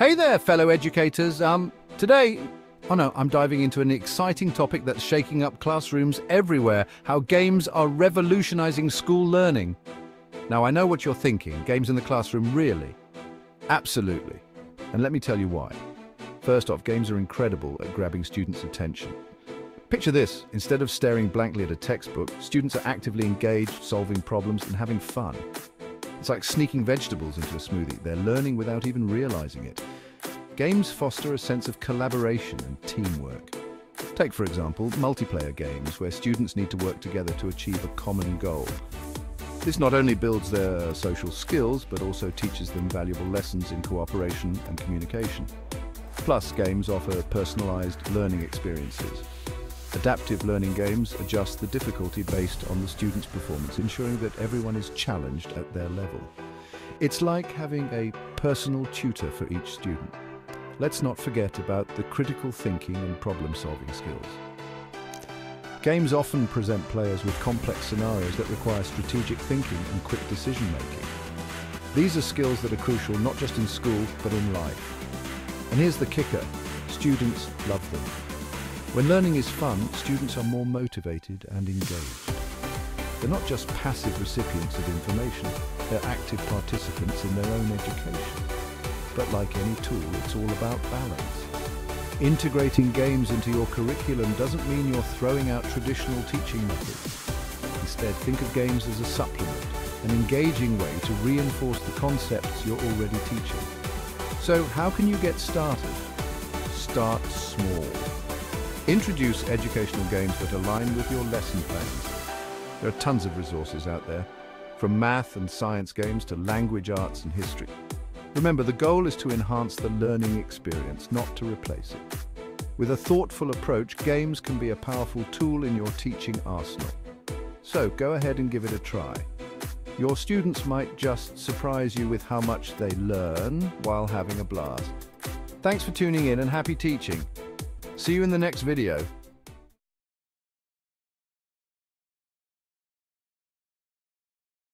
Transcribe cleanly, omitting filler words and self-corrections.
Hey there, fellow educators. Today, I'm diving into an exciting topic that's shaking up classrooms everywhere, how games are revolutionizing school learning. Now, I know what you're thinking, games in the classroom, really? Absolutely. And let me tell you why. First off, games are incredible at grabbing students' attention. Picture this, instead of staring blankly at a textbook, students are actively engaged, solving problems and having fun. It's like sneaking vegetables into a smoothie. They're learning without even realizing it. Games foster a sense of collaboration and teamwork. Take, for example, multiplayer games where students need to work together to achieve a common goal. This not only builds their social skills, but also teaches them valuable lessons in cooperation and communication. Plus, games offer personalized learning experiences. Adaptive learning games adjust the difficulty based on the student's performance, ensuring that everyone is challenged at their level. It's like having a personal tutor for each student. Let's not forget about the critical thinking and problem-solving skills. Games often present players with complex scenarios that require strategic thinking and quick decision-making. These are skills that are crucial not just in school, but in life. And here's the kicker: students love them. When learning is fun, students are more motivated and engaged. They're not just passive recipients of information, they're active participants in their own education. But like any tool, it's all about balance. Integrating games into your curriculum doesn't mean you're throwing out traditional teaching methods. Instead, think of games as a supplement, an engaging way to reinforce the concepts you're already teaching. So how can you get started? Start small. Introduce educational games that align with your lesson plans. There are tons of resources out there, from math and science games to language arts and history. Remember, the goal is to enhance the learning experience, not to replace it. With a thoughtful approach, games can be a powerful tool in your teaching arsenal. So go ahead and give it a try. Your students might just surprise you with how much they learn while having a blast. Thanks for tuning in and happy teaching. See you in the next video.